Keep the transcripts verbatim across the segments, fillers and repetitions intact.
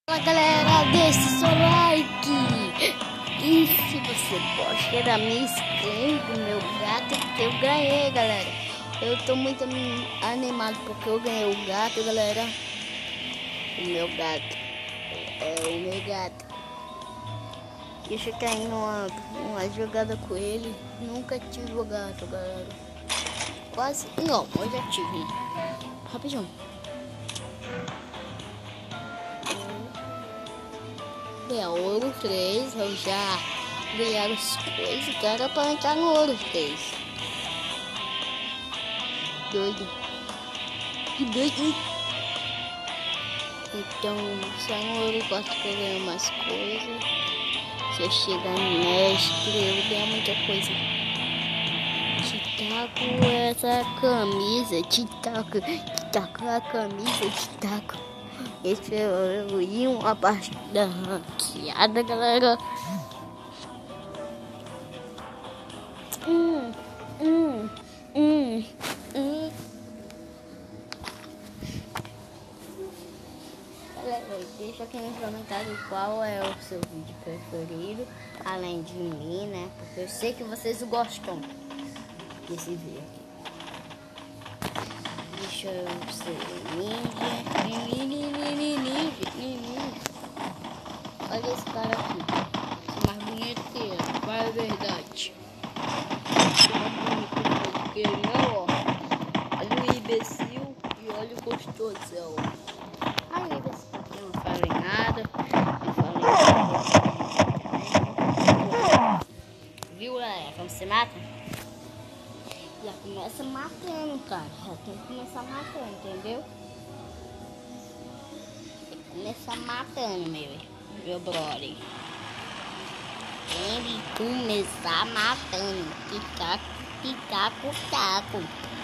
Fala galera, deixe seu like. E se você gosta da minha skin do meu gato que eu ganhei, galera. Eu tô muito animado porque eu ganhei o gato, galera. O meu gato. É o meu gato. Deixa eu cair numa, numa jogada com ele. Nunca tive o gato, galera. Quase. Não, eu já tive. Rapidinho. Ganhar ouro três, eu já ganhar as coisas, cara, para entrar no ouro três. Doido. Que doido. Então, só no ouro quatro que eu ganho mais coisas. Se eu chegar no mestre, eu ganho muita coisa. Te taco essa camisa, te taco, te taco a camisa, te taco. Esse é o uma partida ranqueada, galera. Hum, hum, hum, hum. Galera, deixa aqui nos comentários qual é o seu vídeo preferido, além de mim, né? Porque eu sei que vocês gostam desse vídeo aqui. Deixa eu ser ninja, ninja, ninja, ninja. Olha esse cara aqui, esse mais bonito que eu, qual é a verdade? Esse mais bonito que ele não, ó. Olha o imbecil e olha o gostosão. Aí o imbecil aqui não fala nada, não fala nada. Viu, galera, como você mata? Já começa matando, cara. Já tem que começar matando, entendeu? Tem que começar matando, meu, meu brother. Tem que começar matando. Picaco, picaco, taco.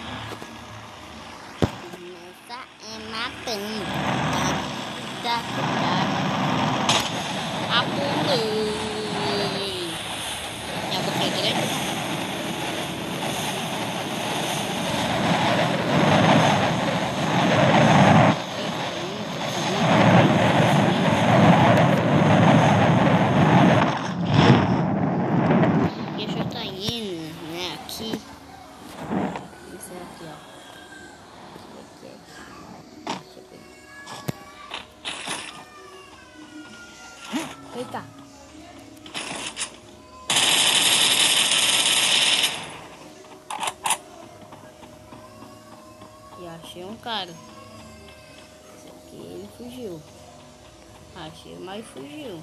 Começa é matando. Taco, taco, taco. Apulei. É você grande? Eita. E achei um cara. Esse aqui ele fugiu. Achei, mas fugiu.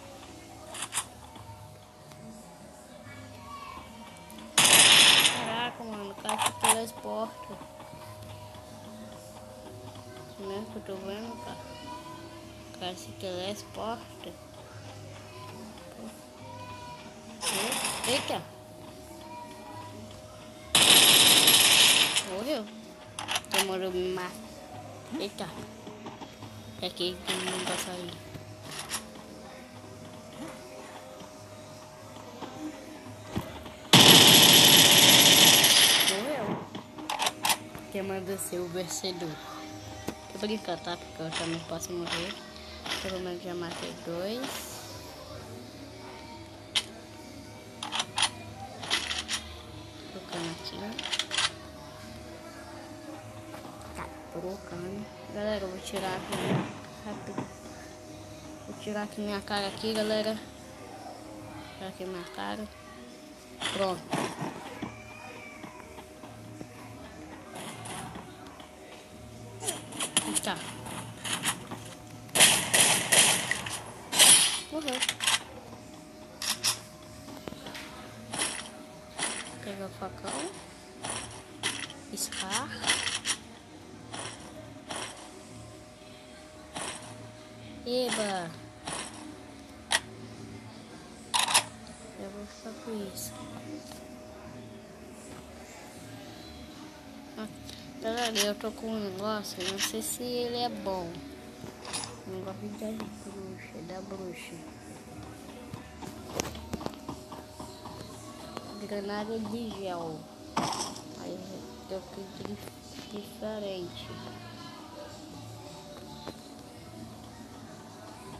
Caraca, mano, o cara se teleporta. Isso mesmo que eu tô vendo, cara. O cara se teleporta. Eita! Morreu. Demorou me matar. Eita! É aqui que não vai sair. Morreu. Quem manda ser o vencedor? Tô brincando, tá? Porque eu também posso morrer. Pelo menos já matei dois. Aqui, tá colocando, galera. Eu vou tirar aqui rápido. Vou tirar aqui minha cara aqui, galera. Tirar aqui minha cara. Pronto. Tá. Morreu. Pegar o facão. Scar. Eba. Eu vou ficar com isso. Ah, galera, eu tô com um negócio, não sei se ele é bom. Um negócio da bruxa, da bruxa. Granada de gel. Aí eu fiz diferente.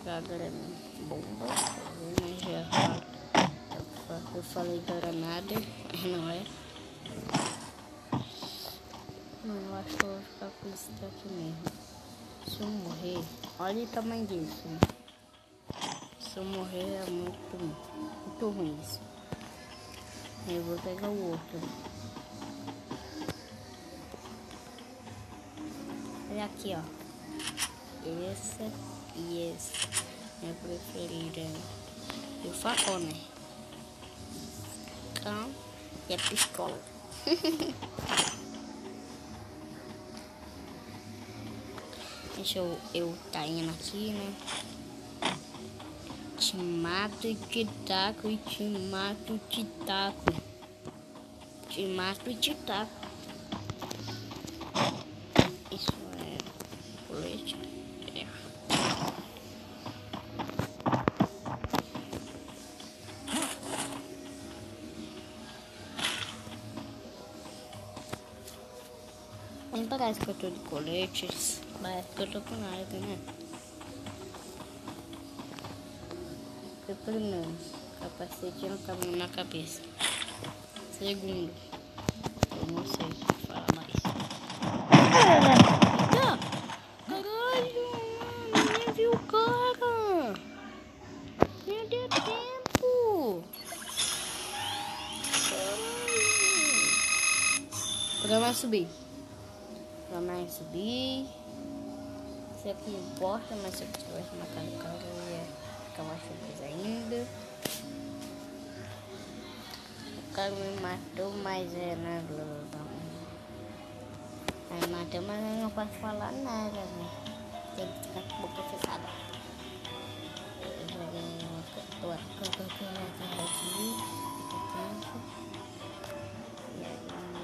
agora é bomba. Mas já falo. Eu falei que era nada, não é? Não, eu acho que eu vou ficar com isso daqui mesmo. Se eu morrer, olha o tamanho disso. Né? Se eu morrer é muito, muito ruim isso. Eu vou pegar o outro. Olha aqui, ó. Esse e esse. Minha preferida. E o facão, né? Então, e a pistola. Deixa eu, eu tá indo aqui, né? Te mato e te taco, e te mato e te taco. Te mato e te taco. Isso é colete. É. Nem parece que eu tô de coletes. Parece que eu tô com nada, né? Eu primeiro, capacete no cabelo na cabeça. Segundo, eu não sei falar mais. Eita! Caralho, mano, nem viu o cara. Nem deu tempo. Caralho. Pra mais subir. Pra mais subir. Isso aqui não importa, mas se eu tivesse matado o cara, eu ia ficar mais feliz ainda. O cara me matou, mas é na Globo. Aí matou, mas eu não posso falar nada, né? Tem que ficar com a boca fechada. Eu joguei uma cantora, cantora que eu não quero aqui. E aí,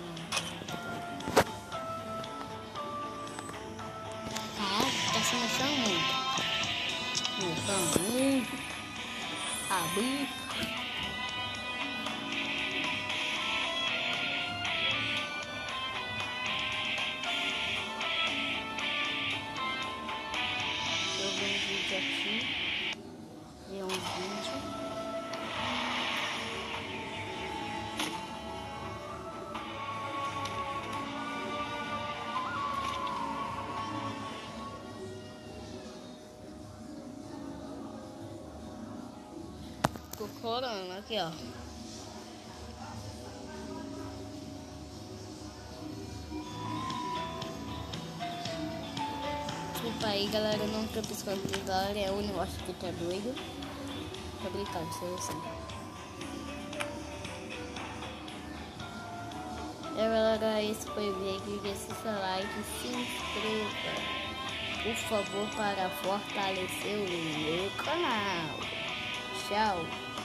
ah, tá se mexendo muito. Mexendo muito. Abrir. Eu vi um vídeo aqui. Vi um vídeo. Tô corando aqui, ó. Desculpa aí, galera, eu não tô piscando porque galera é o negócio que tá doido. Tô brincando, sei assim. E galera, esse foi o vídeo. Deixe seu like e se inscreva, por favor, para fortalecer o meu canal. Tchau.